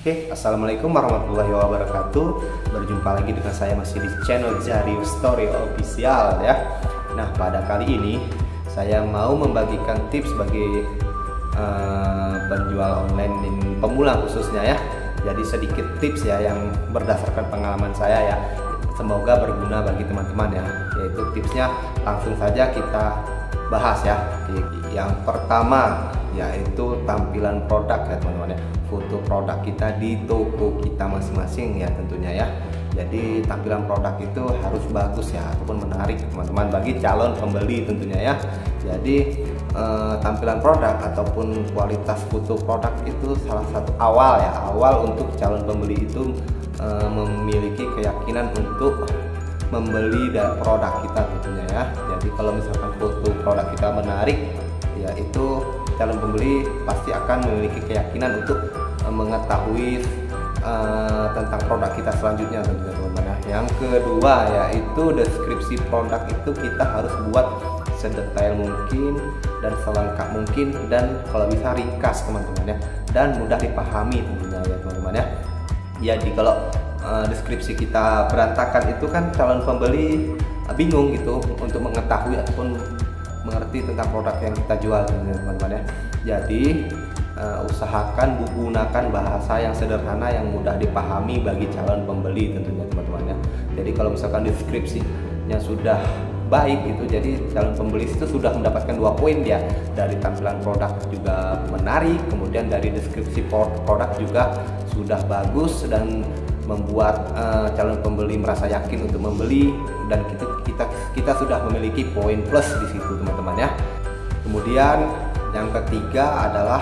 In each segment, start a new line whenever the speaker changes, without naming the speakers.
Oke, assalamualaikum warahmatullahi wabarakatuh. Berjumpa lagi dengan saya masih di channel Jarius Story Official ya. Nah, pada kali ini saya mau membagikan tips bagi penjual online dan pemula khususnya ya. Jadi sedikit tips ya yang berdasarkan pengalaman saya ya. Semoga berguna bagi teman-teman ya. Yaitu tipsnya langsung saja kita bahas ya. Yang pertama yaitu tampilan produk ya teman-teman ya. Foto produk kita di toko kita masing-masing ya tentunya ya. Jadi tampilan produk itu harus bagus ya ataupun menarik teman-teman bagi calon pembeli tentunya ya. Jadi tampilan produk ataupun kualitas foto produk itu salah satu awal untuk calon pembeli itu memiliki keyakinan untuk membeli produk kita tentunya ya. Jadi kalau misalkan foto produk kita menarik ya, itu calon pembeli pasti akan memiliki keyakinan untuk mengetahui tentang produk kita selanjutnya tentunya teman-teman. Yang kedua yaitu deskripsi produk itu kita harus buat sedetail mungkin dan selengkap mungkin dan kalau bisa ringkas teman-teman ya, dan mudah dipahami tentunya ya teman-teman ya. Jadi kalau deskripsi kita berantakan itu kan calon pembeli bingung gitu untuk mengetahui ataupun mengerti tentang produk yang kita jual teman-teman ya. Jadi usahakan gunakan bahasa yang sederhana yang mudah dipahami bagi calon pembeli tentunya teman-teman ya. Jadi kalau misalkan deskripsinya sudah baik itu, jadi calon pembeli itu sudah mendapatkan 2 poin ya. Dari tampilan produk juga menarik, kemudian dari deskripsi produk juga sudah bagus dan membuat calon pembeli merasa yakin untuk membeli, dan kita sudah memiliki poin plus di situ teman-teman ya. Kemudian yang ketiga adalah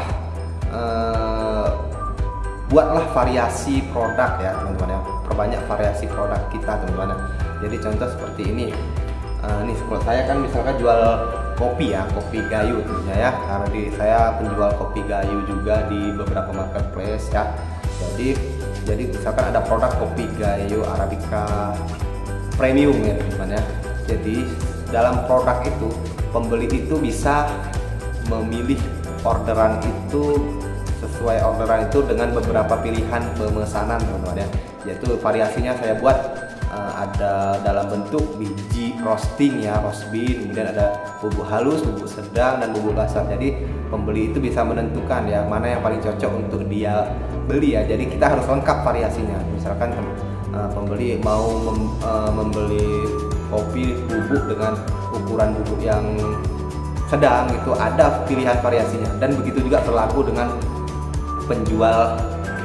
buatlah variasi produk ya teman-teman ya. Perbanyak variasi produk kita teman-teman. Jadi contoh seperti ini. Nih kalau saya kan misalkan jual kopi ya, kopi gayo tentunya ya. Karena saya penjual kopi gayo juga di beberapa marketplace ya. Jadi misalkan ada produk kopi gayo Arabica premium ya teman-teman ya. Jadi dalam produk itu pembeli itu bisa memilih orderan itu sesuai orderan itu dengan beberapa pilihan pemesanan teman-teman ya. Yaitu variasinya saya buat ada dalam bentuk biji roasting ya, roast bean, kemudian ada bubuk halus, bubuk sedang, dan bubuk kasar. Jadi pembeli itu bisa menentukan ya mana yang paling cocok untuk dia beli ya. Jadi kita harus lengkap variasinya. Misalkan pembeli mau membeli kopi bubuk dengan ukuran bubuk yang sedang, itu ada pilihan variasinya. Dan begitu juga berlaku dengan penjual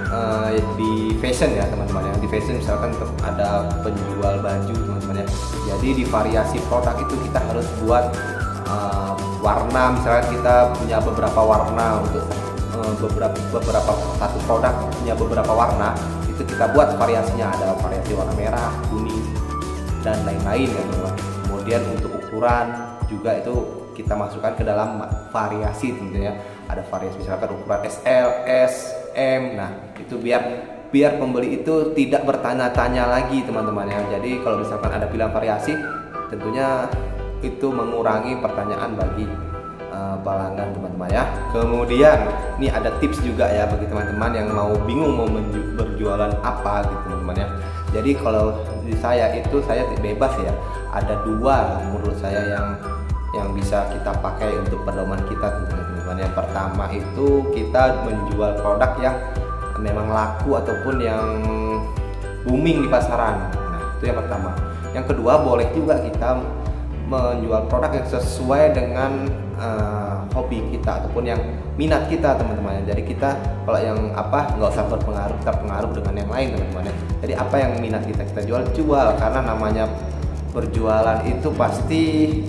di fashion ya teman-teman ya. Di fashion misalkan ada penjual baju teman-teman ya. Jadi di variasi produk itu kita harus buat warna, misalkan kita punya beberapa warna untuk beberapa satu produk punya beberapa warna, itu kita buat variasinya, ada variasi warna merah, kuning, dan lain-lain ya teman-teman. Kemudian untuk ukuran juga itu kita masukkan ke dalam variasi tentunya. Ada variasi misalkan ukuran SL, S, M. Nah, itu biar pembeli itu tidak bertanya-tanya lagi teman-teman ya. Jadi kalau misalkan ada pilihan variasi, tentunya itu mengurangi pertanyaan bagi pelanggan teman-teman ya. Kemudian ini ada tips juga ya bagi teman-teman yang mau bingung mau berjualan apa gitu teman-teman ya. Jadi kalau di saya itu saya bebas ya. Ada 2 menurut saya yang bisa kita pakai untuk pedoman kita teman-teman. Yang pertama itu kita menjual produk yang memang laku ataupun yang booming di pasaran. Nah, itu yang pertama. Yang kedua, boleh juga kita menjual produk yang sesuai dengan hobi kita ataupun yang minat kita teman-teman. Jadi kita kalau yang nggak usah terpengaruh dengan yang lain teman-teman. Jadi apa yang minat kita jual karena namanya berjualan itu pasti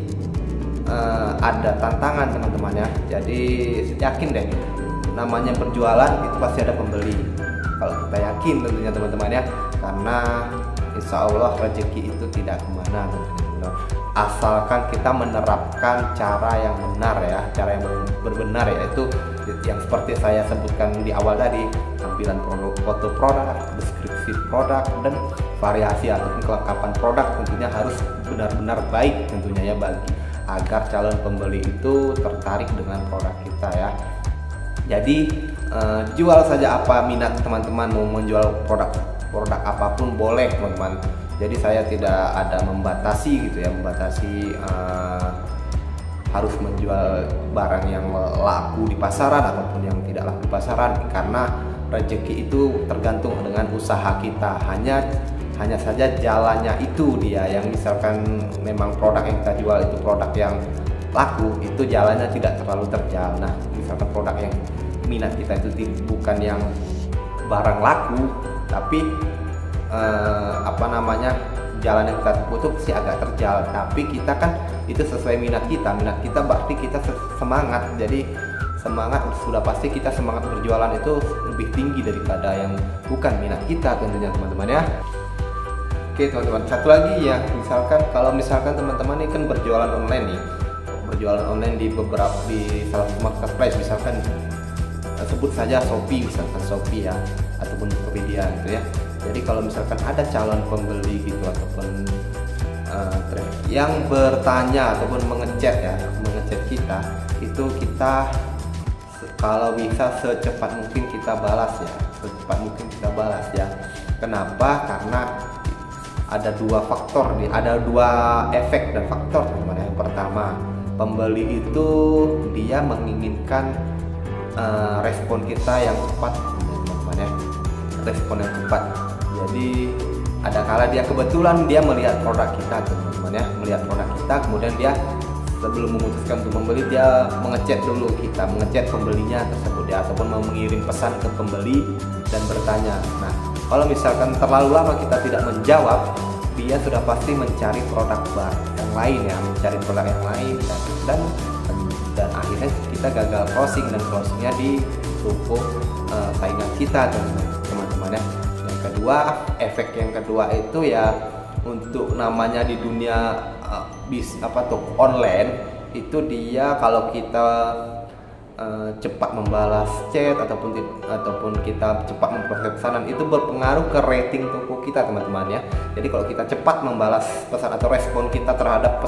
ada tantangan teman-teman ya. Jadi yakin deh, namanya berjualan itu pasti ada pembeli. Kalau kita yakin tentunya teman-teman ya, karena insya Allah rezeki itu tidak kemana teman-teman. Asalkan kita menerapkan cara yang benar ya, cara yang benar yaitu yang seperti saya sebutkan di awal tadi, tampilan produk, foto produk, deskripsi produk, dan variasi ataupun kelengkapan produk tentunya harus benar-benar baik tentunya ya agar calon pembeli itu tertarik dengan produk kita ya. Jadi jual saja apa minat teman-teman, mau menjual produk apapun boleh teman-teman. Jadi saya tidak ada membatasi gitu ya, membatasi harus menjual barang yang laku di pasaran ataupun yang tidak laku di pasaran, karena rezeki itu tergantung dengan usaha kita. Hanya saja jalannya itu dia yang misalkan memang produk yang kita jual itu produk yang laku, itu jalannya tidak terlalu terjal. Nah, misalkan produk yang minat kita itu bukan yang barang laku, tapi jalan yang kita tempuh itu sih agak terjal, tapi kita kan itu sesuai minat kita berarti kita semangat. Jadi semangat, sudah pasti kita semangat berjualan itu lebih tinggi daripada yang bukan minat kita tentunya teman-teman ya. Oke teman-teman, satu lagi ya, kalau misalkan teman-teman ini kan berjualan online di salah satu marketplace, misalkan sebut saja Shopee ya, ataupun Tokopedia gitu ya. Jadi kalau misalkan ada calon pembeli gitu ataupun yang bertanya ataupun mengechat kita, itu kita kalau bisa secepat mungkin kita balas ya. Kenapa? Karena ada dua efek dan faktor teman-teman. Yang pertama, pembeli itu dia menginginkan respon kita yang cepat teman-teman ya, respon yang cepat. Jadi ada kala kebetulan dia melihat produk kita teman-teman ya, kemudian dia sebelum memutuskan untuk membeli, dia mengechat pembelinya tersebut ya, ataupun mau mengirim pesan ke pembeli dan bertanya. Nah, kalau misalkan terlalu lama kita tidak menjawab, dia sudah pasti mencari produk yang lain ya, dan akhirnya kita gagal closingnya di toko saingan kita teman-teman ya. Efek yang kedua itu ya, untuk namanya di dunia toko online itu, dia kalau kita cepat membalas chat ataupun kita cepat memproses pesanan, itu berpengaruh ke rating toko kita teman-teman ya. Jadi kalau kita cepat membalas pesan atau respon kita terhadap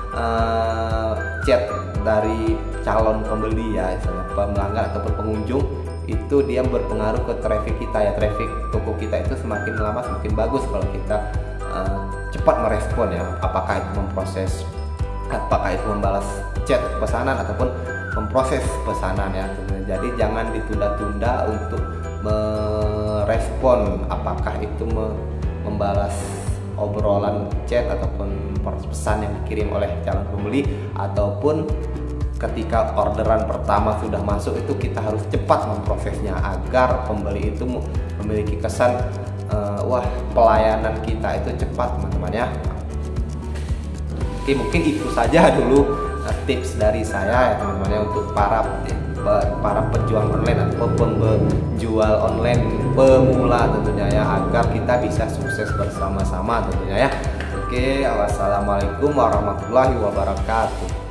chat dari calon pembeli ya, misalnya pelanggan ataupun pengunjung, itu dia berpengaruh ke traffic kita ya. Traffic toko kita itu semakin lama semakin bagus kalau kita cepat merespon ya, apakah itu membalas chat pesanan ataupun memproses pesanan ya. Jadi jangan ditunda-tunda untuk merespon, apakah itu membalas obrolan chat ataupun pesan yang dikirim oleh calon pembeli, ataupun ketika orderan pertama sudah masuk itu kita harus cepat memprosesnya agar pembeli itu memiliki kesan wah, pelayanan kita itu cepat teman-teman ya. Oke, mungkin itu saja dulu tips dari saya ya teman-teman ya, untuk para pejuang online atau penjual online pemula tentunya ya, agar kita bisa sukses bersama-sama tentunya ya. Oke, wassalamualaikum warahmatullahi wabarakatuh.